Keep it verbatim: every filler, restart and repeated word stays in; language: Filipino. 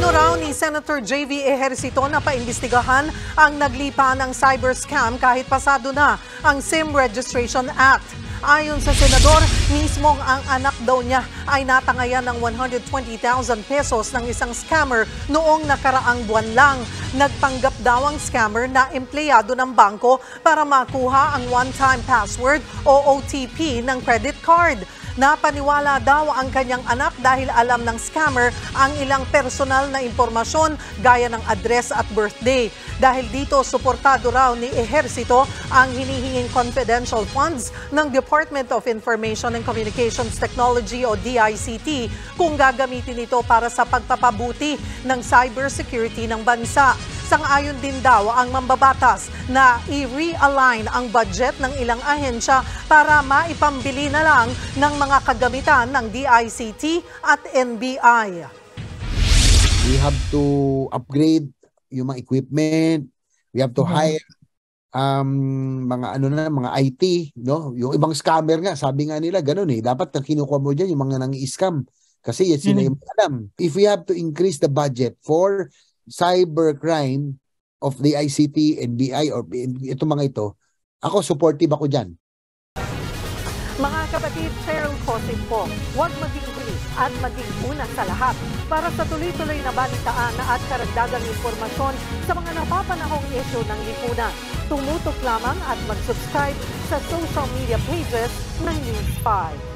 Plano raw ni Senator J V Ejercito na paimbestigahan ang naglipa ng cyber scam kahit pasado na ang SIM Registration Act. Ayon sa senador, mismong ang anak daw niya ay natangayan ng one hundred twenty thousand pesos ng isang scammer noong nakaraang buwan lang. Nagpanggap daw ang scammer na empleyado ng bangko para makuha ang one-time password o O T P ng credit card. Napaniwala daw ang kanyang anak dahil alam ng scammer ang ilang personal na impormasyon gaya ng address at birthday. Dahil dito, suportado raw ni Ejercito ang hinihinging confidential funds ng Department of Information and Communications Technology o D I C T kung gagamitin ito para sa pagpapabuti ng cybersecurity ng bansa. Sang-ayon din daw ang mambabatas na i-realign ang budget ng ilang ahensya para maipambili na lang ng mga kagamitan ng D I C T at N B I. We have to upgrade yung mga equipment. We have to hire um, mga ano na, mga I T, no? Yung ibang scammer nga, sabi nga nila ganoon eh. Dapat na kinukuha mo diyan yung mga nang-i-scam kasi yes, sila yung alam. If we have to increase the budget for cybercrime of the I C T, N B I, or ito mga ito, ako supportive ako dyan. Mga kapatid, Cheryl Cosip po, huwag maging bilis at maging una sa lahat para sa tuloy-tuloy na balitaan at karagdagang impormasyon sa mga napapanahong issue ng lipunan. Tumutok lamang at mag-subscribe sa social media pages ng News five.